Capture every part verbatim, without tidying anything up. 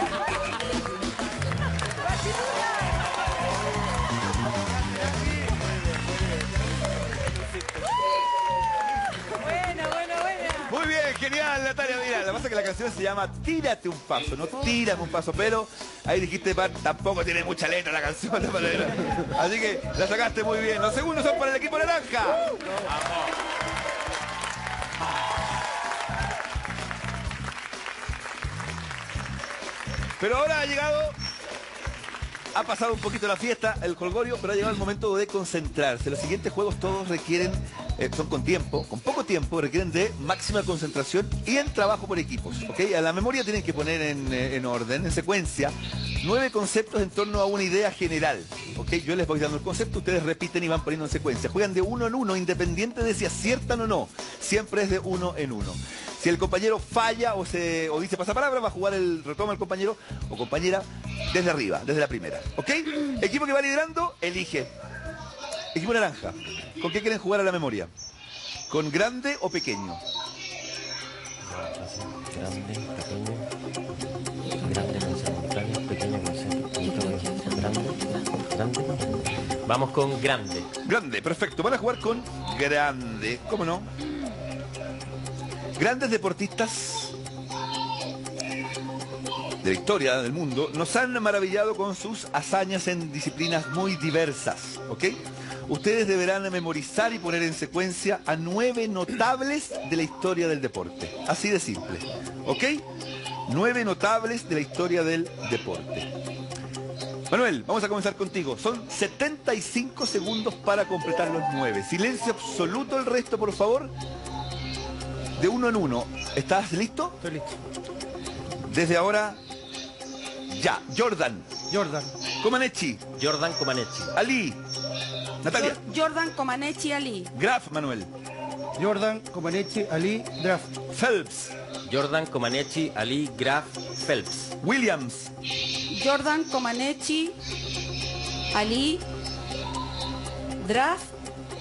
Buena, buena, buena. Muy bien, genial, Natalia. Mira, lo que pasa es que la canción se llama Tírate un paso, no Tírame un paso, pero ahí dijiste, Pat, tampoco tiene mucha letra la canción. Así que la sacaste muy bien. Los segundos son para el equipo naranja. Vamos. Pero ahora ha llegado, ha pasado un poquito la fiesta, el jolgorio, pero ha llegado el momento de concentrarse. Los siguientes juegos todos requieren, eh, son con tiempo, con poco tiempo, requieren de máxima concentración y en trabajo por equipos, ¿ok? A la memoria tienen que poner en, en orden, en secuencia, nueve conceptos en torno a una idea general, ¿ok? Yo les voy dando el concepto, ustedes repiten y van poniendo en secuencia. Juegan de uno en uno, independiente de si aciertan o no. Siempre es de uno en uno. Si el compañero falla o, se, o dice pasapalabra, va a jugar el retoma el compañero o compañera desde arriba, desde la primera. ¿Ok? Equipo que va liderando, elige. Equipo naranja. ¿Con qué quieren jugar a la memoria? ¿Con grande o pequeño? Grande, pequeño. Grande con ser contrario, pequeño con ser grande, grande. Vamos con grande. Grande, perfecto. Van a jugar con grande. ¿Cómo no? Grandes deportistas de la historia del mundo nos han maravillado con sus hazañas en disciplinas muy diversas, ¿ok? Ustedes deberán memorizar y poner en secuencia a nueve notables de la historia del deporte. Así de simple, ¿ok? Nueve notables de la historia del deporte. Manuel, vamos a comenzar contigo. Son setenta y cinco segundos para completar los nueve. Silencio absoluto el resto, por favor. De uno en uno. ¿Estás listo? Estoy listo. Desde ahora, ya. Jordan. Jordan. Comaneci. Jordan Comaneci. Ali. Natalia. Jordan Comaneci Ali. Graf, Manuel. Jordan Comaneci Ali Draft. Phelps. Jordan Comaneci Ali Graf Phelps. Williams. Jordan Comaneci Ali Draft.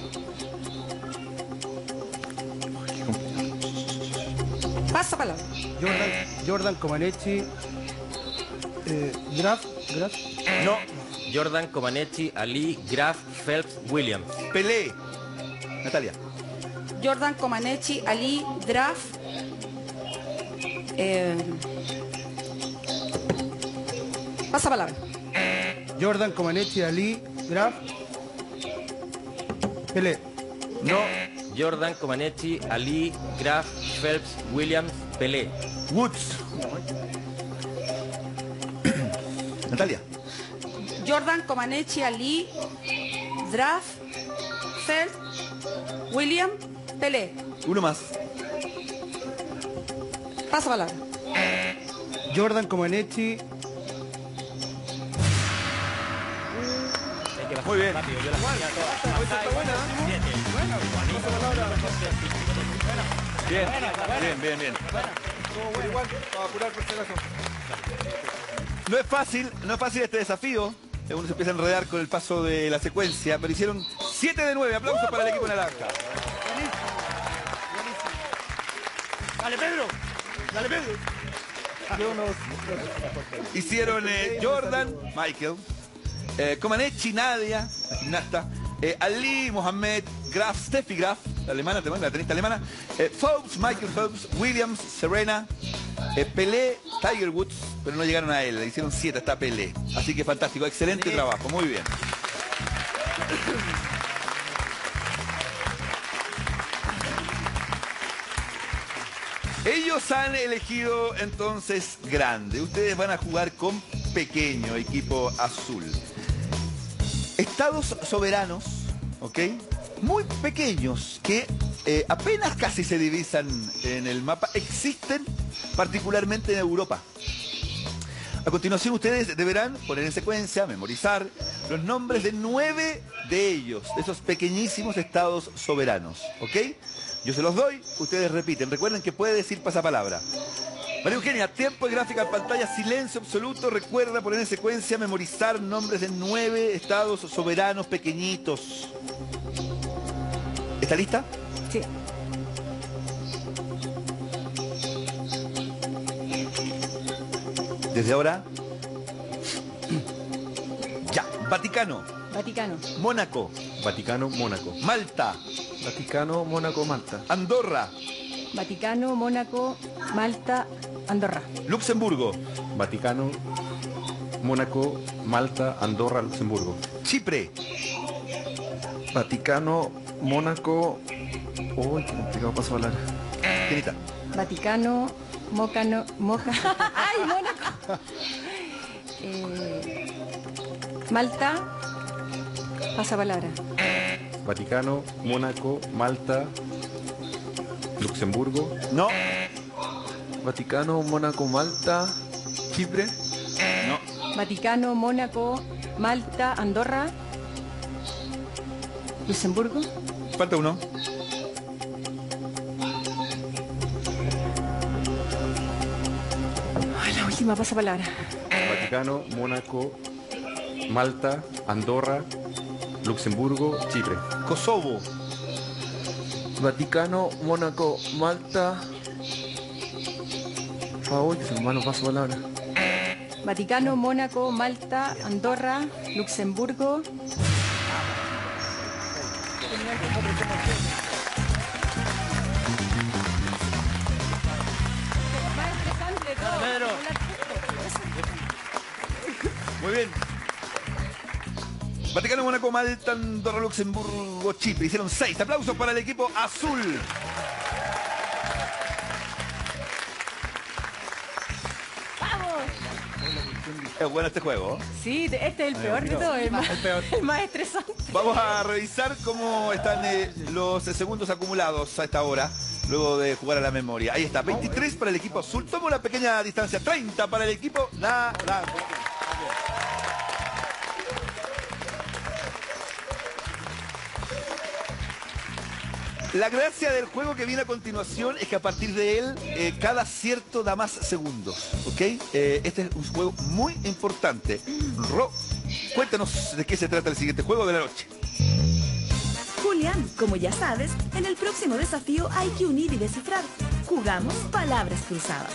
Pasa palabra. Jordan, Jordan Comaneci eh, Draft. Draft. No. Jordan Comaneci Ali Graf Phelps Williams. Pelé. Natalia. Jordan Comaneci Ali Draft. Eh, pasa palabra. Jordan Comaneci Ali Draft. Pelé. No. Jordan Comaneci Ali Graf Phelps Williams Pelé. Woods. Natalia. Jordan Comaneci Ali Draft Phelps William Pelé. Uno más. Pasa palabra. Jordan Comaneci. Muy bien. Bien, bien, bien, bien. No es fácil, no es fácil este desafío. Uno se empieza a enredar con el paso de la secuencia, pero hicieron siete de nueve. Aplausos para el equipo naranja. Dale, Pedro. Dale, Pedro. Hicieron eh, Jordan, Michael, eh, Comaneci, Nadia, la gimnasta, eh, Ali, Mohamed, Graf, Steffi Graf, la alemana, la tenista alemana, eh, Phelps, Michael Phelps, Williams, Serena, eh, Pelé, Tiger Woods, pero no llegaron a él, le hicieron siete, está Pelé. Así que fantástico, excelente sí. Trabajo, muy bien. Ellos han elegido entonces grande. Ustedes van a jugar con pequeño, equipo azul. Estados soberanos, ¿ok? Muy pequeños, que eh, apenas casi se divisan en el mapa, existen particularmente en Europa. A continuación ustedes deberán poner en secuencia, memorizar los nombres de nueve de ellos, de esos pequeñísimos estados soberanos, ¿ok? Yo se los doy, ustedes repiten. Recuerden que puede decir pasapalabra. María Eugenia, tiempo y gráfica en pantalla, silencio absoluto. Recuerda poner en secuencia, memorizar nombres de nueve estados soberanos pequeñitos. ¿Está lista? Sí. Desde ahora... Ya. Vaticano. Vaticano. Mónaco. Vaticano, Mónaco. Malta. Vaticano, Mónaco, Malta. Andorra. Vaticano, Mónaco, Malta, Andorra. Luxemburgo. Vaticano, Mónaco, Malta, Andorra, Luxemburgo. Chipre. Vaticano, Mónaco... Uy, qué complicado paso a hablar. Genita. Vaticano, Mócano, Moca. ¡Ay, Mónaco! Eh, Malta, pasapalabra. Vaticano, Mónaco, Malta, Luxemburgo. No. Vaticano, Mónaco, Malta, Chipre. No. Vaticano, Mónaco, Malta, Andorra, Luxemburgo. Falta uno. Ay, la última pasapalabra. Vaticano, Mónaco, Malta, Andorra, Luxemburgo, Chipre. Kosovo. Vaticano, Mónaco, Malta... Por favor, que se me van los pasos palabras. Vaticano, Mónaco, Malta, Andorra, Luxemburgo. Pedro. Muy bien. Vaticano, Mónaco, Malta, Andorra, Luxemburgo, Chipre. Hicieron seis. Aplausos para el equipo azul. Es bueno este juego. Sí, este es el peor de todo, el más, el más estresante. Vamos a revisar cómo están eh, los segundos acumulados a esta hora, luego de jugar a la memoria. Ahí está, veintitrés para el equipo azul. Toma una pequeña distancia, treinta para el equipo naranja. La gracia del juego que viene a continuación es que a partir de él, eh, cada acierto da más segundos, ¿ok? Eh, este es un juego muy importante. Ro, cuéntanos de qué se trata el siguiente juego de la noche. Julián, como ya sabes, en el próximo desafío hay que unir y descifrar. Jugamos palabras cruzadas.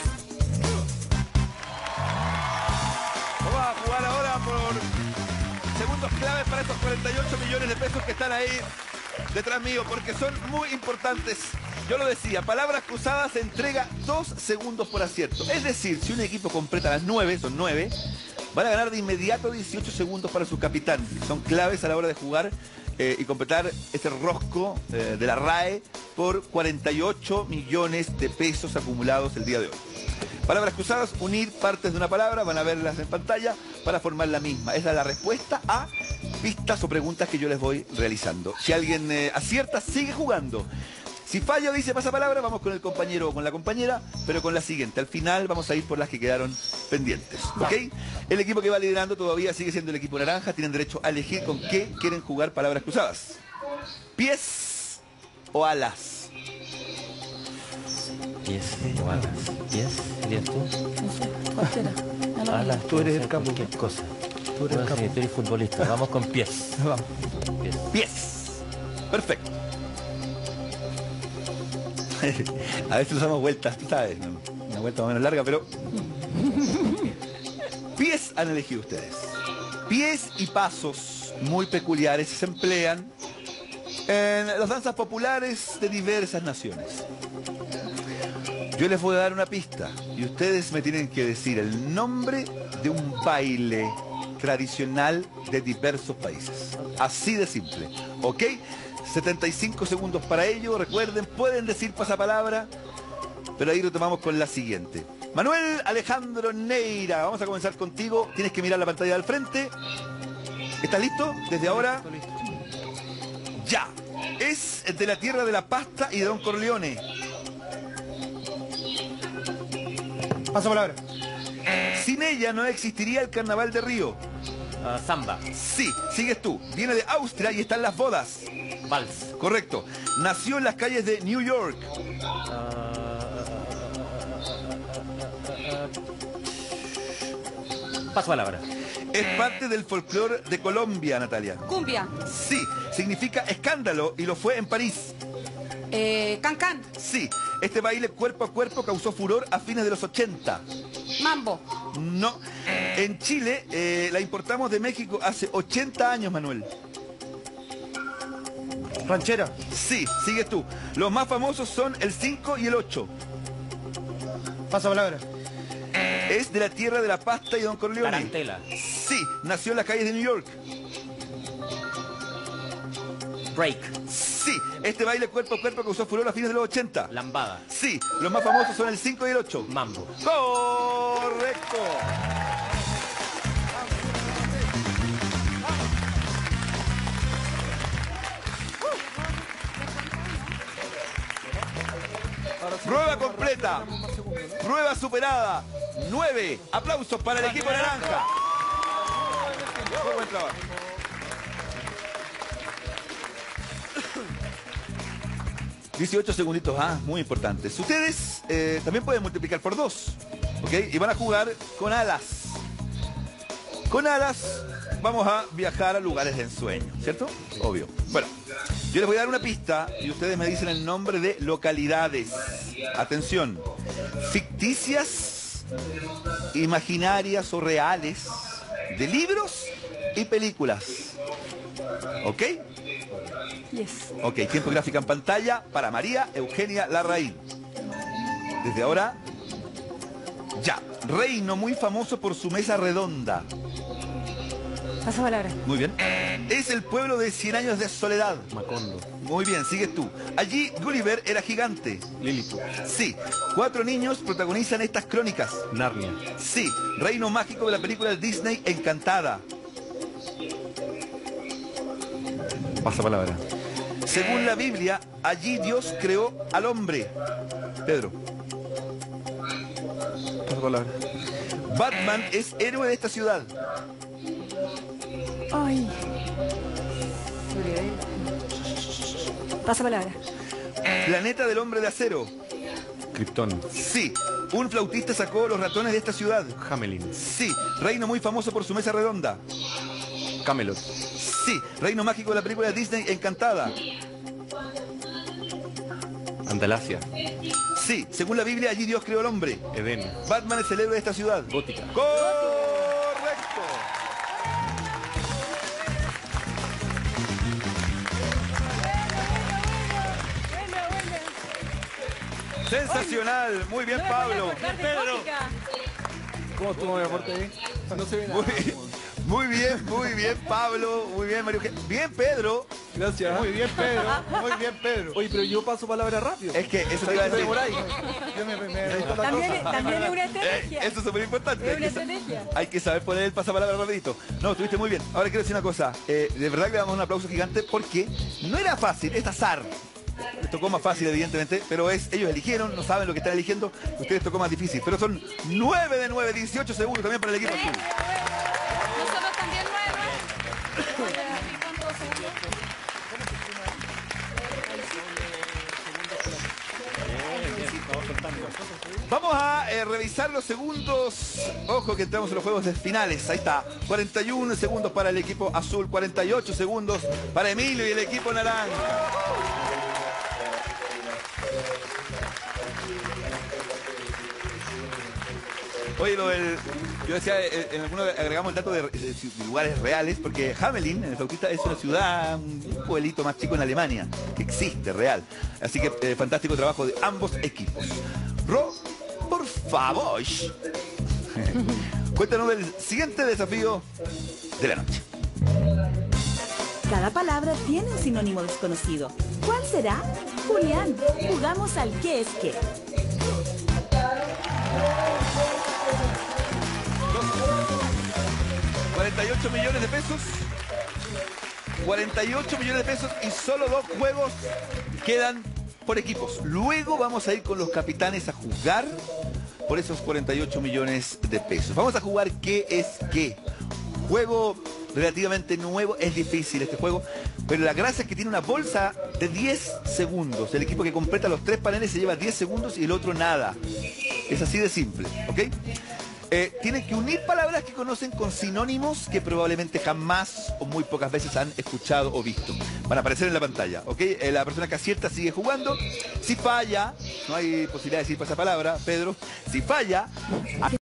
Vamos a jugar ahora por segundos claves para estos cuarenta y ocho millones de pesos que están ahí detrás mío, porque son muy importantes. Yo lo decía, palabras cruzadas se entrega dos segundos por acierto. Es decir, si un equipo completa las nueve, son nueve, van a ganar de inmediato dieciocho segundos para su capitán. Son claves a la hora de jugar eh, y completar este rosco eh, de la R A E por cuarenta y ocho millones de pesos acumulados el día de hoy. Palabras cruzadas, unir partes de una palabra, van a verlas en pantalla para formar la misma. Esa es la respuesta a pistas o preguntas que yo les voy realizando. Si alguien eh, acierta, sigue jugando. Si falla o dice pasapalabra, vamos con el compañero o con la compañera, pero con la siguiente. Al final vamos a ir por las que quedaron pendientes. ¿Ok? El equipo que va liderando todavía sigue siendo el equipo naranja. Tienen derecho a elegir con qué quieren jugar palabras cruzadas. ¿Pies o alas? Pies o alas. Pies, ¿serías tú? No sé, cualquiera. No lo Alas, Tú eres puede el ser capo. cualquier cosa. Tú eres el Bueno, sí, capo. tú eres futbolista. Vamos con pies. Vamos. Pies. Pies. Perfecto. A veces nos damos vueltas, tú sabes, ¿no? Una vuelta más o menos larga, pero... Pies han elegido ustedes. Pies y pasos muy peculiares se emplean en las danzas populares de diversas naciones. Yo les voy a dar una pista y ustedes me tienen que decir el nombre de un baile tradicional de diversos países. Así de simple, ¿ok? setenta y cinco segundos para ello. Recuerden, pueden decir pasapalabra, pero ahí retomamos con la siguiente. Manuel Alejandro Neira, vamos a comenzar contigo. Tienes que mirar la pantalla del frente. ¿Estás listo? Desde ahora. Ya. Es de la tierra de la pasta y de Don Corleone. Pasapalabra. Sin ella no existiría el Carnaval de Río. Ah, samba. Sí, sigues tú. Viene de Austria y están las bodas. Vals. Correcto. Nació en las calles de New York. Paso palabra. Es parte del folclore de Colombia, Natalia. Cumbia. Sí, significa escándalo y lo fue en París. Eh, Cancán. Sí, este baile cuerpo a cuerpo causó furor a fines de los ochenta. Mambo. No. En Chile eh, la importamos de México hace ochenta años, Manuel. Ranchera. Sí, sigues tú. Los más famosos son el cinco y el ocho. Pasa palabra. Es de la tierra de la pasta y Don Corleone. Tarantela. Sí, nació en las calles de New York. Break. Sí, este baile cuerpo a cuerpo causó furor a fines de los ochenta. Lambada. Sí, los más famosos son el cinco y el ocho. Mambo. ¡Correcto! Prueba completa. Prueba superada. Nueve. Aplausos para el equipo naranja. Muy buen trabajo. dieciocho segunditos, ah, muy importantes. Ustedes eh, también pueden multiplicar por dos, ¿ok? Y van a jugar con alas. Con alas vamos a viajar a lugares de ensueño, ¿cierto? Obvio. Bueno, yo les voy a dar una pista y ustedes me dicen el nombre de localidades. Atención, ficticias, imaginarias o reales, de libros y películas. ¿Ok? Yes. Ok, tiempo gráfica en pantalla para María Eugenia Larraín. Desde ahora, ya. Reino muy famoso por su mesa redonda. Pasa palabra. Muy bien. Es el pueblo de Cien años de soledad. Macondo. Muy bien, sigues tú. Allí Gulliver era gigante. Lilliput. Sí. Cuatro niños protagonizan estas crónicas. Narnia. Sí. Reino mágico de la película Disney Encantada. Pasa palabra. Según la Biblia, allí Dios creó al hombre. Pedro. Pasa palabra. Batman es héroe de esta ciudad. Ay. Pasa palabra. Planeta del hombre de acero. Krypton. Sí. Un flautista sacó los ratones de esta ciudad. Hamelin. Sí. Reino muy famoso por su mesa redonda. Camelot. Sí. Reino mágico de la película Disney Encantada. Andalasia. Sí. Según la Biblia, allí Dios creó al hombre. Edén. Batman es el héroe de esta ciudad. Gótica. ¡Correcto! Sensacional. Muy bien, Pablo. Pedro. ¿Cómo estuvo mi aporte ahí? No se ve nada. Muy, muy bien, muy bien, Pablo. Muy bien, Mario. Bien, Pedro. Gracias. Muy bien, Pedro. Muy bien, Pedro. Oye, pero yo paso palabra rápido. Es que eso te iba a decir. Por ahí. Yo me, me, me gustó la También, cosa. también es una Eh, estrategia. eso es súper importante. Es una Hay que sa- estrategia. Hay que saber poner el pasapalabra rapidito. No, estuviste muy bien. Ahora quiero decir una cosa. Eh, de verdad que le damos un aplauso gigante porque no era fácil, es azar. Les tocó más fácil, evidentemente, pero es ellos eligieron, no saben lo que están eligiendo. Ustedes tocó más difícil. Pero son nueve de nueve, dieciocho segundos también para el equipo azul. Nosotros también nueve. Vamos a eh, revisar los segundos. Ojo que entramos en los juegos de finales. Ahí está. cuarenta y uno segundos para el equipo azul, cuarenta y ocho segundos para Emilio y el equipo naranja. Oye, lo del... Yo decía, eh, en algunos agregamos el dato de, de- de lugares reales, porque Hamelin, en el flautista, es una ciudad, un pueblito más chico en Alemania, que existe, real. Así que eh, fantástico trabajo de ambos equipos. Ro, por favor, cuéntanos del siguiente desafío de la noche. Cada palabra tiene un sinónimo desconocido. ¿Cuál será? Julián, jugamos al qué es qué. cuarenta y ocho millones de pesos. cuarenta y ocho millones de pesos y solo dos juegos quedan por equipos. Luego vamos a ir con los capitanes a jugar por esos cuarenta y ocho millones de pesos. Vamos a jugar qué es qué. Juego relativamente nuevo, es difícil este juego, pero la gracia es que tiene una bolsa de diez segundos. El equipo que completa los tres paneles se lleva diez segundos y el otro nada. Es así de simple, ¿ok? Eh, tienen que unir palabras que conocen con sinónimos que probablemente jamás o muy pocas veces han escuchado o visto. Van a aparecer en la pantalla, ¿ok? Eh, la persona que acierta sigue jugando. Si falla, no hay posibilidad de decir pasapalabra, Pedro. Si falla...